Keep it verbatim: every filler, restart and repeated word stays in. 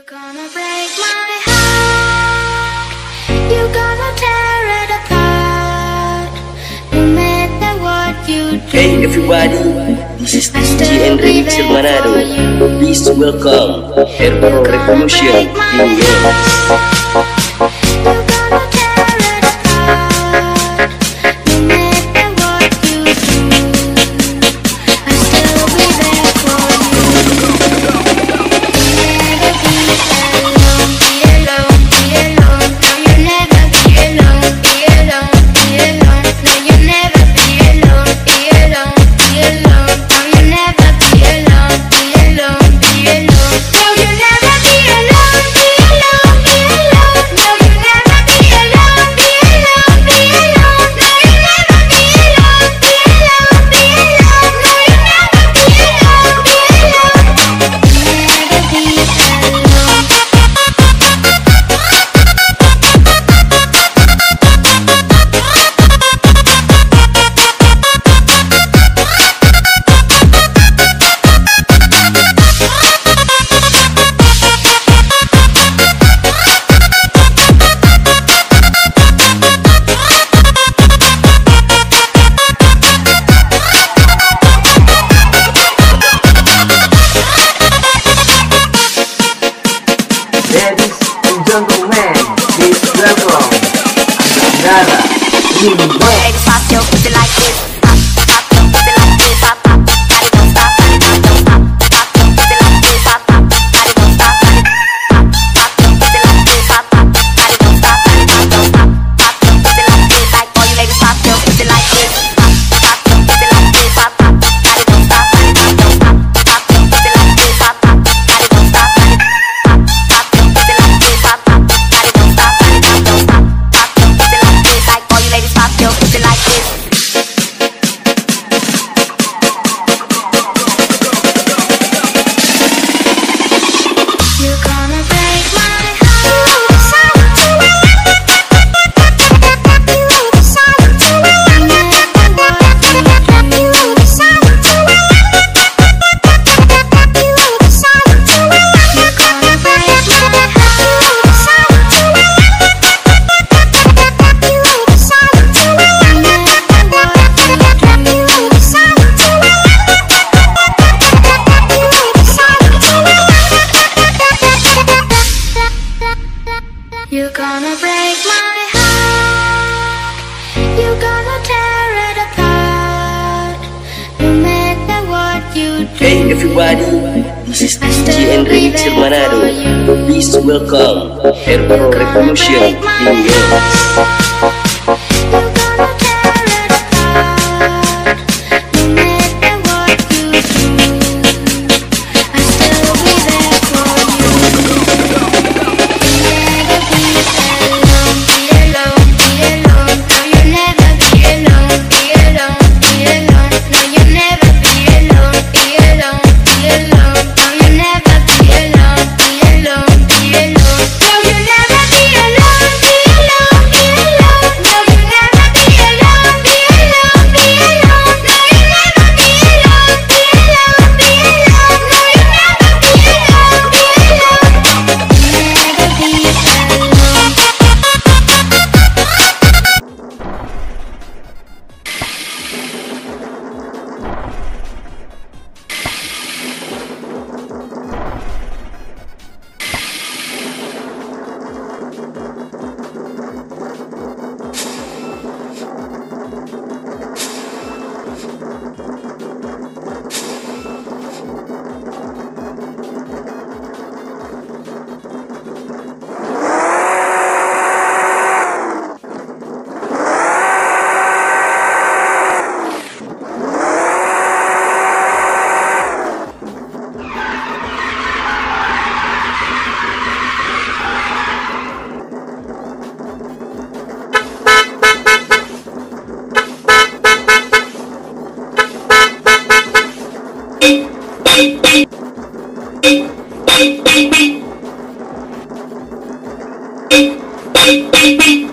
gonna break my heart, you're gonna tear it apart, no matter what you do. Hey everybody, this is D J and Remix Manado. Please welcome Airpro Revolution Remix. Ladies, pop your pussy like this. Pop, pop your pussy like this. Pop, pop, body don't stop, body pop don't stop. Pop your pussy like this. Pop, pop, body don't stop, body pop, pop your pussy like this. Pop, pop, body don't stop, body pop don't stop. Pop your pussy like this, like all you ladies, pop your pussy like this. Pop, pop your pussy like this. Pop, pop, body don't stop, body pop don't stop. Pop your pussy like this. Pop, pop, body don't stop, body pop, pop your pussy like this. Pop, pop, body don't stop, body pop don't stop. Pop your pussy like this, like all you ladies, pop your pussy like this. You're gonna break my heart, you're gonna tear it apart, no matter what you do. Hey everybody, this is D J and Remix Manado. Please welcome Airpro Revolution Remix. Beep, beep, beep.